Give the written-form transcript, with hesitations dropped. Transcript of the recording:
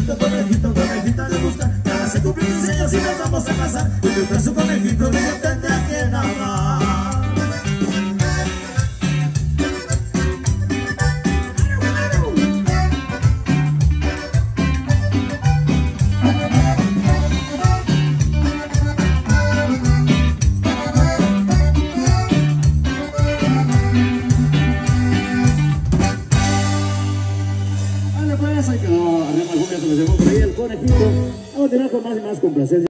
conejito, conejita le gusta. Ya se cumple 15 años y nos vamos a casar. Y tu brazo, conejito, que yo tendré a quien amar. Ahí quedó, arriba algunas se me llegó por ahí el conejito. Vamos a tener con más y más complacencia.